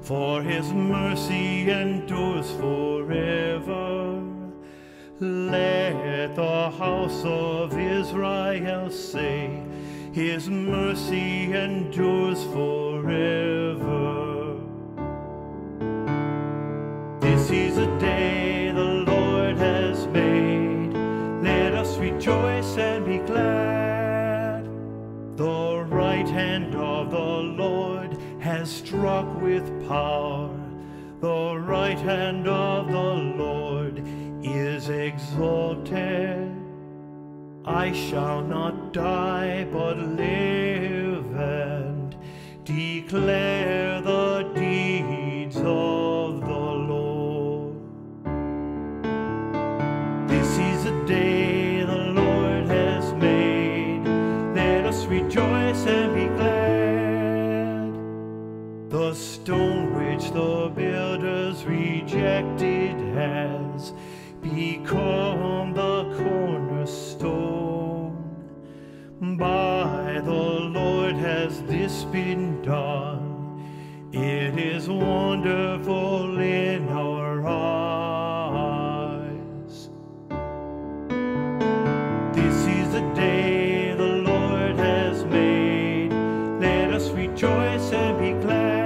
for his mercy endures forever. Let the house of Israel say, his mercy endures forever. This is a day the Lord has made. Let us rejoice and be glad. The right hand of the Lord has struck with power. The right hand of the Lord is exalted. I shall not die but live and declare the deeds of the Lord. This is a day the Lord has made. Let us rejoice and be glad. The stone which the builders rejected has become the cornerstone. By the Lord has this been done. It is wonderful in our eyes. This is the day the Lord has made. Let us rejoice and be glad.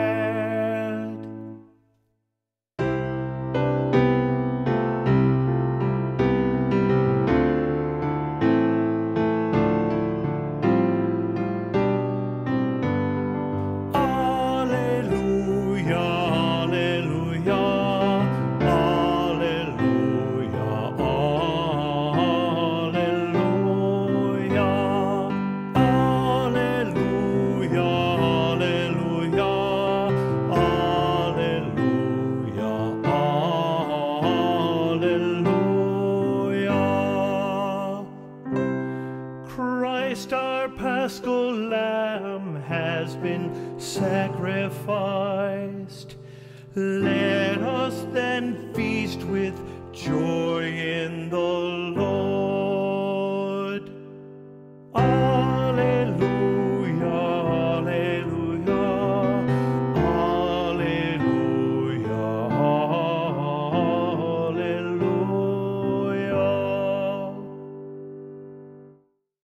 Christ our Paschal Lamb has been sacrificed. Let us then feast with joy in the